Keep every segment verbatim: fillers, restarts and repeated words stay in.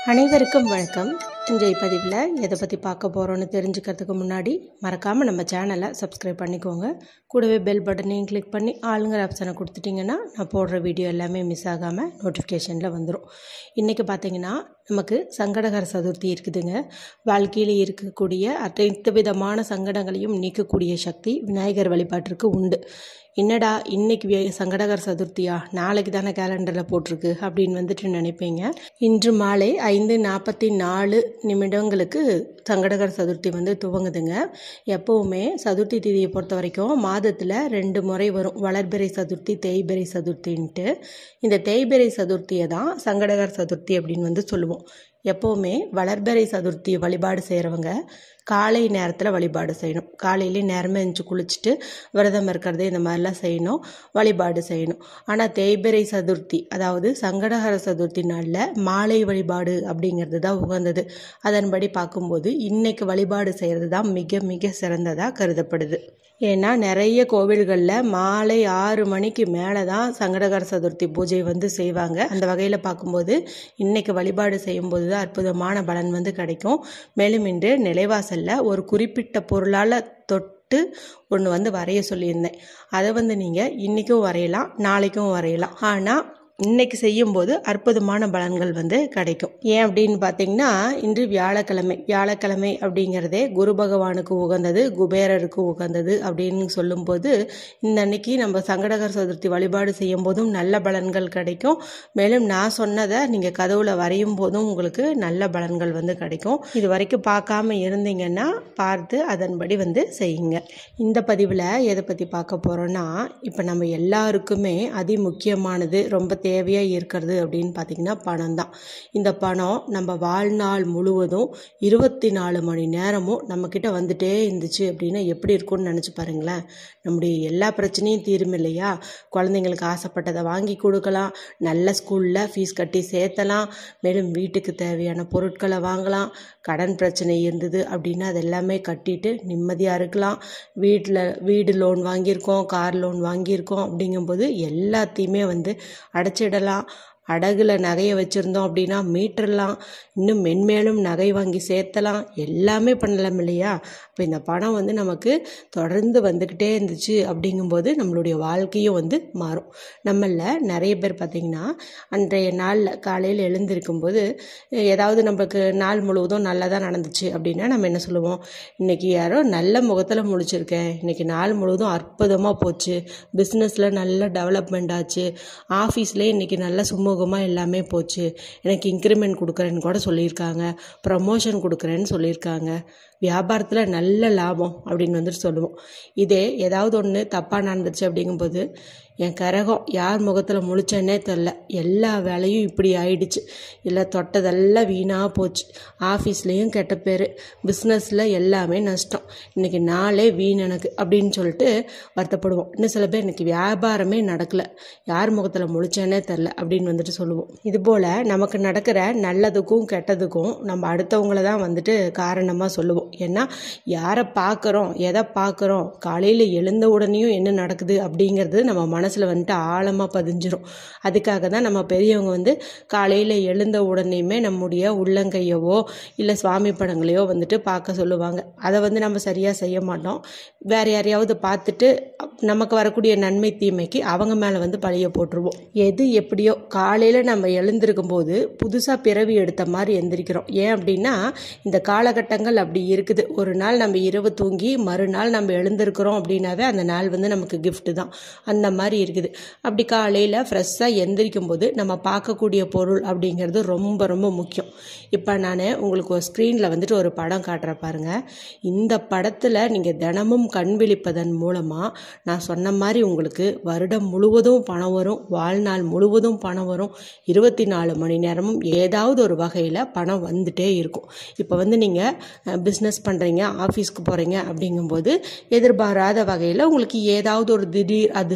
அனைவருக்கும் வணக்கம். இன்றைய பதிவில் எதை பற்றி பார்க்க போகிறோன்னு தெரிஞ்சுக்கிறதுக்கு முன்னாடி மறக்காமல் நம்ம சேனலை சப்ஸ்கிரைப் பண்ணிக்கோங்க. கூடவே பெல் பட்டனையும் கிளிக் பண்ணி ஆளுங்கிற ஆப்ஷனை கொடுத்துட்டிங்கன்னா நான் போடுற வீடியோ எல்லாமே மிஸ் ஆகாமல் நோட்டிஃபிகேஷனில் வந்துடும். இன்றைக்கி பார்த்திங்கன்னா நமக்கு சங்கடகர சதுர்த்தி இருக்குதுங்க. வாழ்க்கையில் இருக்கக்கூடிய அனைத்து விதமான சங்கடங்களையும் நீக்கக்கூடிய சக்தி விநாயகர் வழிபாட்டிற்கு உண்டு. என்னடா இன்னைக்கு சங்கடகர சதுர்த்தியா, நாளைக்கு தானே கேலண்டரில் போட்டிருக்கு அப்படின்னு வந்துட்டு நினைப்பீங்க. இன்று மாலை ஐந்து நாற்பத்தி நாலு நிமிடங்களுக்கு சங்கடகர சதுர்த்தி வந்து துவங்குதுங்க. எப்போவுமே சதுர்த்தி திதியை பொறுத்த வரைக்கும் மாதத்தில் ரெண்டு முறை வரும், வளர்பிறை சதுர்த்தி, தேய்பிறை சதுர்த்தின்ட்டு. இந்த தேய்பிறை சதுர்த்தியை தான் சங்கடகர சதுர்த்தி அப்படின்னு வந்து சொல்லுவோம். எப்போவுமே வளர்பிறை சதுர்த்தி வழிபாடு செய்கிறவங்க காலை நேரத்தில் வழிபாடு செய்யணும். காலையிலே நேரமே எழுந்து குளிச்சுட்டு விரதம் இருக்கிறது இந்த மாதிரிலாம் செய்யணும், வழிபாடு செய்யணும். ஆனால் தேய்பிறை சதுர்த்தி அதாவது சங்கடகர சதுர்த்தி நாளில் மாலை வழிபாடு அப்படிங்கிறது தான் உகந்தது. அதன்படி பார்க்கும்போது இன்னைக்கு வழிபாடு செய்கிறது தான் மிக மிக சிறந்ததாக கருதப்படுது. ஏன்னா நிறைய கோவில்களில் மாலை ஆறு மணிக்கு மேலே தான் சங்கடகர சதுர்த்தி பூஜை வந்து செய்வாங்க. அந்த வகையில் பார்க்கும்போது இன்னைக்கு வழிபாடு செய்யும்போது தான் அற்புதமான பலன் வந்து கிடைக்கும். மேலும் இன்று நிலைவாசலில் ஒரு குறிப்பிட்ட பொருளால் தொட்டு ஒன்று வந்து வரைய சொல்லியிருந்தேன். அதை வந்து நீங்கள் இன்றைக்கும் வரையலாம், நாளைக்கும் வரையலாம். ஆனால் இன்னைக்கு செய்யும்போது அற்புதமான பலன்கள் வந்து கிடைக்கும். ஏன் அப்படின்னு பார்த்தீங்கன்னா இன்று வியாழக்கிழமை. வியாழக்கிழமை அப்படிங்கிறதே குரு பகவானுக்கு உகந்தது, குபேரருக்கு உகந்தது அப்படின்னு சொல்லும்போது இந்த அன்னைக்கு நம்ம சங்கடகர சதுர்த்தி வழிபாடு செய்யும் போதும் நல்ல பலன்கள் கிடைக்கும். மேலும் நான் சொன்னதை நீங்கள் கதவுல வரையும் போதும் உங்களுக்கு நல்ல பலன்கள் வந்து கிடைக்கும். இது வரைக்கும் பார்க்காம இருந்தீங்கன்னா பார்த்து அதன்படி வந்து செய்யுங்க. இந்த பதிவில் எதை பற்றி பார்க்க போகிறோன்னா, இப்போ நம்ம எல்லாருக்குமே அதி முக்கியமானது, ரொம்ப தேவையாக இருக்கிறது அப்படின்னு பார்த்தீங்கன்னா பணம் தான். இந்த பணம் நம்ம வாழ்நாள் முழுவதும் இருபத்தி நாலு மணி நேரமும் நம்மக்கிட்ட வந்துட்டே இருந்துச்சு அப்படின்னா எப்படி இருக்கும்னு நினச்சி பாருங்களேன். நம்முடைய எல்லா பிரச்சனையும் தீரும் இல்லையா? குழந்தைங்களுக்கு ஆசைப்பட்டதை வாங்கி கொடுக்கலாம், நல்ல ஸ்கூலில் ஃபீஸ் கட்டி சேர்த்தலாம், மேலும் வீட்டுக்கு தேவையான பொருட்களை வாங்கலாம். கடன் பிரச்சனை இருந்தது அப்படின்னா அது எல்லாமே கட்டிட்டு நிம்மதியாக இருக்கலாம். வீட்டில் வீடு லோன் வாங்கியிருக்கோம், கார் லோன் வாங்கியிருக்கோம் அப்படிங்கும்போது எல்லாத்தையுமே வந்து அடைச்சிடலாம். அடகுல நகையை வச்சுருந்தோம் அப்படின்னா மீட்டரலாம், இன்னும் மென்மேலும் நகை வாங்கி சேர்த்தலாம், எல்லாமே பண்ணலாம் இல்லையா? இப்போ இந்த பணம் வந்து நமக்கு தொடர்ந்து வந்துக்கிட்டே இருந்துச்சு அப்படிங்கும்போது நம்மளுடைய வாழ்க்கையும் வந்து மாறும். நம்மளில் நிறைய பேர் பார்த்திங்கன்னா அன்றைய நாளில் காலையில் எழுந்திருக்கும்போது ஏதாவது நம்மளுக்கு நாள் முழுவதும் நல்லதாக நடந்துச்சு அப்படின்னா நம்ம என்ன சொல்லுவோம், இன்றைக்கி யாரோ நல்ல முகத்தில் முழிச்சிருக்கேன், இன்றைக்கி நாள் முழுவதும் அற்புதமாக போச்சு, பிஸ்னஸில் நல்ல டெவலப்மெண்ட் ஆச்சு, ஆஃபீஸ்லேயே இன்றைக்கி நல்ல சுமூகமாக எல்லாமே போச்சு, எனக்கு இன்க்ரிமெண்ட் கொடுக்குறேன்னு கூட சொல்லியிருக்காங்க, ப்ரமோஷன் கொடுக்குறேன்னு சொல்லியிருக்காங்க, வியாபாரத்தில் நல்ல லாபம் அப்படின்னு வந்துட்டு சொல்லுவோம். இதே ஏதாவது ஒன்று தப்பாக நடந்துச்சு அப்படிங்கும்போது என் கரகம் யார் முகத்தில் முழிச்சேன்னே தெரில, எல்லா வேலையும் இப்படி ஆயிடுச்சு, இல்லை தொட்டதெல்லாம் வீணாக போச்சு, ஆஃபீஸ்லேயும் கெட்ட பேர், பிஸ்னஸில் எல்லாமே நஷ்டம், இன்றைக்கி நாளே வீண் எனக்கு அப்படின்னு சொல்லிட்டு வருத்தப்படுவோம். இன்னும் சில பேர் இன்றைக்கி வியாபாரமே நடக்கலை, யார் முகத்தில் முழிச்சேன்னே தெரில அப்படின்னு வந்துட்டு சொல்லுவோம். இதுபோல் நமக்கு நடக்கிற நல்லதுக்கும் கெட்டதுக்கும் நம்ம அடுத்தவங்கள தான் வந்துட்டு காரணமாக சொல்லுவோம். ஏன்னா யாரை பார்க்குறோம், எதை பார்க்குறோம், காலையில் எழுந்த உடனேயும் என்ன நடக்குது அப்படிங்கிறது நம்ம மனசில் வந்துட்டு ஆழமாக பதிஞ்சிரும். அதுக்காக தான் நம்ம பெரியவங்க வந்து காலையில் எழுந்த உடனேயுமே நம்முடைய உள்ளங்கையவோ இல்லை சுவாமி படங்களையோ வந்துட்டு பார்க்க சொல்லுவாங்க. அதை வந்து நம்ம சரியாக செய்ய மாட்டோம். வேறு யாரையாவது பார்த்துட்டு நமக்கு வரக்கூடிய நன்மை தீமைக்கு அவங்க மேலே வந்து பழிய போட்டுருவோம். எது எப்படியோ காலையில் நம்ம எழுந்திருக்கும் போது புதுசாக பிறவி எடுத்த மாதிரி எந்திரிக்கிறோம். ஏன் அப்படின்னா இந்த காலகட்டங்கள் அப்படி இருக்குது. ஒரு நாள் நம்ம இரவு தூங்கி மறுநாள் நம்ம எழுந்திருக்கிறோம் அப்படின்னாவே அந்த நாள் வந்து நமக்கு கிஃப்ட் தான். அந்த மாதிரி இருக்குது. அப்படி காலையில் ஃப்ரெஷ்ஷாக எந்திரிக்கும் போது நம்ம பார்க்கக்கூடிய பொருள் அப்படிங்கிறது ரொம்ப ரொம்ப முக்கியம். இப்போ நான் உங்களுக்கு ஒரு ஸ்க்ரீனில் வந்துட்டு ஒரு படம் காட்டுறேன் பாருங்கள். இந்த படத்தில் நீங்கள் தினமும் கண் விழிப்பதன் மூலமாக நான் சொன்ன மாதிரி உங்களுக்கு வருடம் முழுவதும் பணம் வரும், வாழ்நாள் முழுவதும் பணம் வரும், இருபத்தி நாலு மணி நேரமும் ஏதாவது ஒரு வகையில் பணம் வந்துட்டே இருக்கும். இப்போ வந்து நீங்கள் பிஸ்னஸ் பண்ணுறீங்க, ஆஃபீஸ்க்கு போகிறீங்க அப்படிங்கும்போது எதிர்பாராத வகையில் உங்களுக்கு ஏதாவது ஒரு திடீர் அதிர்ஷ்டம்,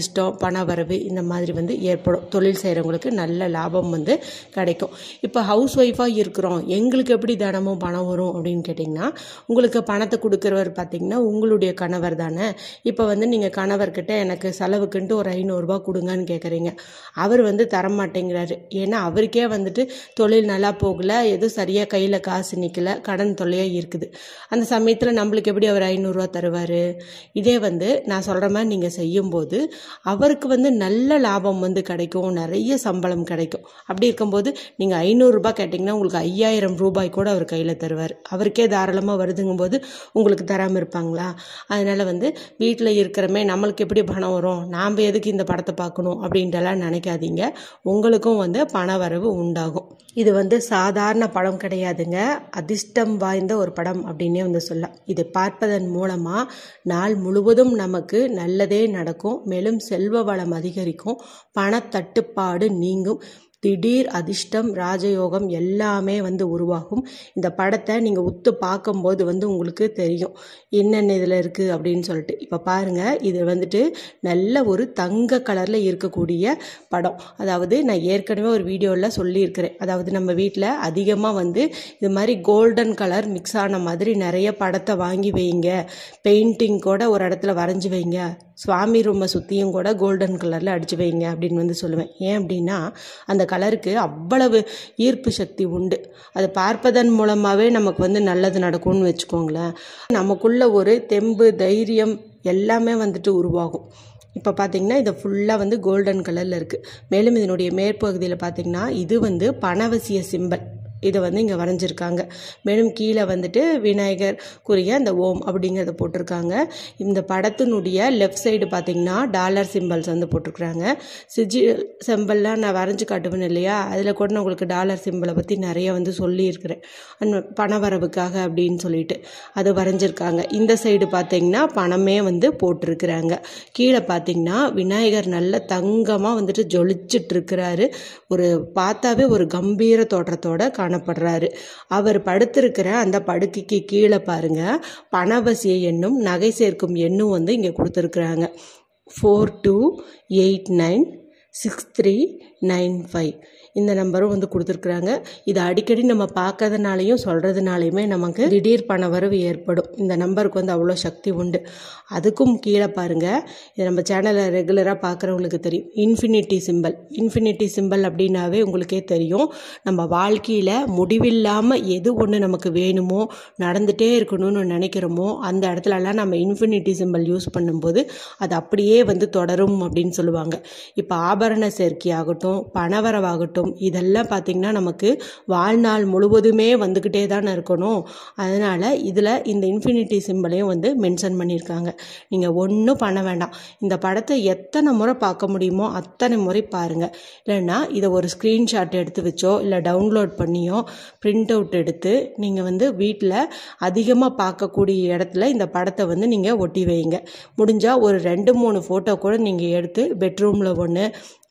பணவரவு இந்த மாதிரி வந்து ஏற்படும். தொழில் செய்கிறவங்களுக்கு நல்ல லாபம் வந்து கிடைக்கும். இப்போ ஹவுஸ் ஒய்ஃபாக இருக்கிறோம், எங்களுக்கு எப்படி தினமும் பணம் வரும் அப்படின்னு கேட்டிங்கன்னா, உங்களுக்கு பணத்தை கொடுக்குறவர் பார்த்திங்கன்னா உங்களுடைய கணவர் தானே. இப்போ வந்து நீங்கள் கணவர்கிட்ட எனக்கு செலவுக்குன்ட்டு ஒரு ஐநூறுரூபா கொடுங்கன்னு கேட்குறீங்க. அவர் வந்து தரமாட்டேங்கிறாரு. ஏன்னா அவருக்கே வந்துட்டு தொழில் நல்லா போகல, எதுவும் சரியாக கையில் காசு நிற்கல, கடன் தொல்லையாக இருக்குது. அந்த சமயத்தில் நம்மளுக்கு எப்படி அவர் ஐநூறுரூவா தருவார்? இதே வந்து நான் சொல்கிற மாதிரி நீங்கள் செய்யும்போது அவருக்கு வந்து நல்ல லாபம் வந்து கிடைக்கும், நிறைய சம்பளம் கிடைக்கும். அப்படி இருக்கும்போது நீங்கள் ஐநூறுரூபா கேட்டிங்கன்னா உங்களுக்கு ஐயாயிரம் ரூபாய் கூட அவர் கையில் தருவார். அவருக்கே தாராளமாக வருதுங்கும் போது உங்களுக்கு தராமல் இருப்பாங்களா? அதனால் வந்து வீட்டில் இருக்கிறமே நம்மளுக்கு எப்படி பணம் வரும், நாம் எதுக்கு இந்த படத்தை பார்க்கணும் அப்படின்ட்டுலாம் நினைக்காதீங்க. உங்களுக்கும் வந்து பண வரவு உண்டாகும். இது வந்து சாதாரண படம் கிடையாதுங்க, அதிர்ஷ்டம் வாய்ந்த ஒரு படம் அப்படின்னே வந்து சொல்லலாம். இதை பார்ப்பதன் மூலமாக நாள் முழுவதும் நமக்கு நல்லதே நடக்கும். மேலும் செல்வ வளம் அதிகரிக்கும், பணத்தட்டுப்பாடு நீங்கும், திடீர் அதிர்ஷ்டம் ராஜயோகம் எல்லாமே வந்து உருவாகும். இந்த படத்தை நீங்கள் உத்து பார்க்கும்போது வந்து உங்களுக்கு தெரியும் என்னென்ன இதில் இருக்குது அப்படின்னு சொல்லிட்டு. இப்போ பாருங்கள், இது வந்துட்டு நல்ல ஒரு தங்க கலரில் இருக்கக்கூடிய படம். அதாவது நான் ஏற்கனவே ஒரு வீடியோவில் சொல்லியிருக்கிறேன். அதாவது நம்ம வீட்டில் அதிகமாக வந்து இது மாதிரி கோல்டன் கலர் மிக்ஸ் ஆன மாதிரி நிறைய படத்தை வாங்கி வைங்க, பெயிண்டிங் கூட ஒரு இடத்துல வரைஞ்சி வைங்க, சுவாமி ரூமை சுற்றியும் கூட கோல்டன் கலரில் அடித்து வைங்க அப்படின்னு வந்து சொல்லுவேன். ஏன் அப்படின்னா அந்த கலருக்கு அவ்வளவு ஈர்ப்பு சக்தி உண்டு. அதை பார்ப்பதன் மூலமாகவே நமக்கு வந்து நல்லது நடக்கும்னு வச்சுக்கோங்களேன். நமக்குள்ள ஒரு தெம்பு, தைரியம் எல்லாமே வந்துட்டு உருவாகும். இப்போ பார்த்தீங்கன்னா இது ஃபுல்லாக வந்து கோல்டன் கலரில் இருக்குது. மேலும் இதனுடைய மேற்பகுதியில் பார்த்தீங்கன்னா இது வந்து பணவசிய சிம்பல், இதை வந்து இங்கே வரைஞ்சிருக்காங்க. மேலும் கீழே வந்துட்டு விநாயகர் குறிய அந்த ஓம் அப்படிங்கிறத போட்டிருக்காங்க. இந்த படத்தினுடைய லெஃப்ட் சைடு பார்த்திங்கன்னா டாலர் சிம்பிள்ஸ் வந்து போட்டிருக்கிறாங்க. சிஜி சிம்பிள்லாம் நான் வரைஞ்சி காட்டுவேன் இல்லையா, அதில் கூட நான் உங்களுக்கு டாலர் சிம்பிளை பற்றி நிறைய வந்து சொல்லியிருக்கிறேன், பணவரவுக்காக அப்படின்னு சொல்லிட்டு அது வரைஞ்சிருக்காங்க. இந்த சைடு பார்த்திங்கன்னா பணமே வந்து போட்டிருக்கிறாங்க. கீழே பார்த்திங்கன்னா விநாயகர் நல்ல தங்கமாக வந்துட்டு ஜொலிச்சிட்டு இருக்கிறாரு. ஒரு பார்த்தாவே ஒரு கம்பீர தோற்றத்தோட காணப்படுறாரு. அவர் படுத்திருக்கிற அந்த படுக்கைக்கு கீழே பாருங்க பணவசிய எண்ணும் நகை சேர்க்கும் எண்ணும் வந்து இங்கே கொடுத்துருக்குறாங்க. Four two eight nine six three nine five இந்த நம்பரும் வந்து கொடுத்துருக்குறாங்க. இதை அடிக்கடி நம்ம பார்க்கறதுனாலையும் சொல்கிறதுனாலையுமே நமக்கு திடீர் பண வரவு ஏற்படும். இந்த நம்பருக்கு வந்து அவ்வளோ சக்தி உண்டு. அதுக்கும் கீழே பாருங்கள், இது நம்ம சேனலை ரெகுலராக பார்க்குறவங்களுக்கு தெரியும், இன்ஃபினிட்டி சிம்பல். இன்ஃபினிட்டி சிம்பல் அப்படின்னாவே உங்களுக்கே தெரியும், நம்ம வாழ்க்கையில் முடிவில்லாமல் எது ஒன்று நமக்கு வேணுமோ, நடந்துகிட்டே இருக்கணும்னு நினைக்கிறோமோ அந்த இடத்துலலாம் நம்ம இன்ஃபினிட்டி சிம்பல் யூஸ் பண்ணும்போது அது அப்படியே வந்து தொடரும் அப்படின்னு சொல்லுவாங்க. இப்போ ஆபரண சேர்க்கை ஆகட்டும், பணவரவாகட்டும், இதெல்லாம் பார்த்திங்கன்னா நமக்கு வாழ்நாள் முழுவதுமே வந்துக்கிட்டே தானே இருக்கணும். அதனால் இதில் இந்த இன்ஃபினிட்டி சிம்பிளையும் வந்து மென்ஷன் பண்ணியிருக்காங்க. நீங்கள் ஒன்றும் பண்ண வேண்டாம், இந்த படத்தை எத்தனை முறை பார்க்க முடியுமோ அத்தனை முறை பாருங்கள். இல்லைன்னா இதை ஒரு ஸ்க்ரீன்ஷாட் எடுத்து வச்சோ இல்லை டவுன்லோட் பண்ணியோ பிரிண்ட் அவுட் எடுத்து நீங்கள் வந்து வீட்டில் அதிகமாக பார்க்கக்கூடிய இடத்துல இந்த படத்தை வந்து நீங்கள் ஒட்டி வைங்க. முடிஞ்சால் ஒரு ரெண்டு மூணு ஃபோட்டோ கூட நீங்கள் எடுத்து பெட்ரூமில் ஒன்று,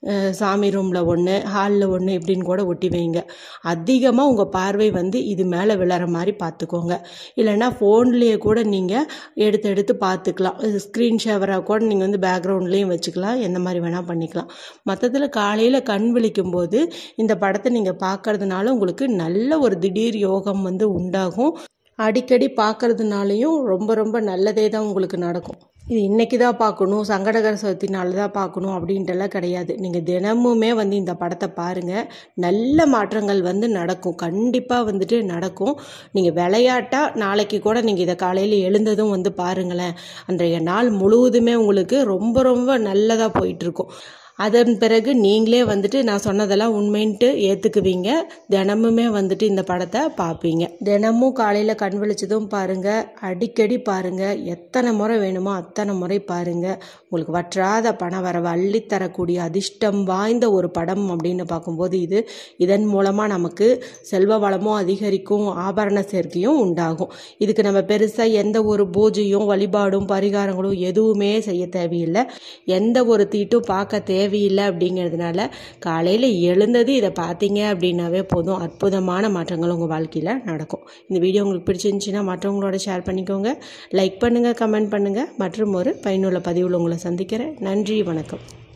சாமி ரூமில் ஒன்று, ஹாலில் ஒன்று இப்படின்னு கூட ஒட்டி வைங்க. அதிகமாக உங்கள் பார்வை வந்து இது மேலே விழற மாதிரி பார்த்துக்கோங்க. இல்லைன்னா ஃபோன்லேயே கூட நீங்கள் எடுத்து எடுத்து பார்த்துக்கலாம். ஸ்க்ரீன் ஷேவராக கூட நீங்கள் வந்து பேக்ரவுண்ட்லேயும் வச்சுக்கலாம், எந்த மாதிரி வேணால் பண்ணிக்கலாம். மற்றதில் காலையில் கண் விழிக்கும் போது இந்த படத்தை நீங்கள் பார்க்கறதுனால உங்களுக்கு நல்ல ஒரு திடீர் யோகம் வந்து உண்டாகும். அடிக்கடி பார்க்கறதுனாலையும் ரொம்ப ரொம்ப நல்லதே தான் உங்களுக்கு நடக்கும். இது இன்றைக்கி தான் பார்க்கணும், சங்கடகர சதுர்த்தினால தான் பார்க்கணும் அப்படின்ட்டுலாம் கிடையாது. நீங்கள் தினமுமே வந்து இந்த படத்தை பாருங்கள், நல்ல மாற்றங்கள் வந்து நடக்கும், கண்டிப்பாக வந்துட்டு நடக்கும். நீங்கள் விளையாட்டாக நாளைக்கு கூட நீங்கள் இதை காலையில் எழுந்ததும் வந்து பாருங்களேன், அன்றைய நாள் முழுவதுமே உங்களுக்கு ரொம்ப ரொம்ப நல்லதாக போயிட்டுருக்கும். அதன் பிறகு நீங்களே வந்துட்டு நான் சொன்னதெல்லாம் உண்மைன்ட்டு ஏற்றுக்குவீங்க. தினமுமே வந்துட்டு இந்த படத்தை பார்ப்பீங்க. தினமும் காலையில் கண் விழிச்சதும் பாருங்கள், அடிக்கடி பாருங்கள், எத்தனை முறை வேணுமோ அத்தனை முறை பாருங்கள். உங்களுக்கு வற்றாத பண வரவை அள்ளித்தரக்கூடிய அதிர்ஷ்டம் வாய்ந்த ஒரு படம் அப்படின்னு பார்க்கும்போது இது இதன் மூலமாக நமக்கு செல்வ வளமும் அதிகரிக்கும், ஆபரண சேர்க்கையும் உண்டாகும். இதுக்கு நம்ம பெருசாக எந்த ஒரு பூஜையும் வழிபாடும் பரிகாரங்களும் எதுவுமே செய்ய தேவையில்லை, எந்த ஒரு தீட்டும் பார்க்க தேவை தேவையில்லை. அப்படிங்கிறதுனால காலையில் எழுந்தது இதை பார்த்தீங்க அப்படின்னாவே போதும், அற்புதமான மாற்றங்கள் உங்கள் வாழ்க்கையில் நடக்கும். இந்த வீடியோ உங்களுக்கு பிடிச்சிருந்துச்சின்னா மற்றவங்களோட ஷேர் பண்ணிக்கோங்க, லைக் பண்ணுங்கள், கமெண்ட் பண்ணுங்கள். மற்றும் ஒரு பயனுள்ள பதிவில் உங்களை சந்திக்கிறேன். நன்றி, வணக்கம்.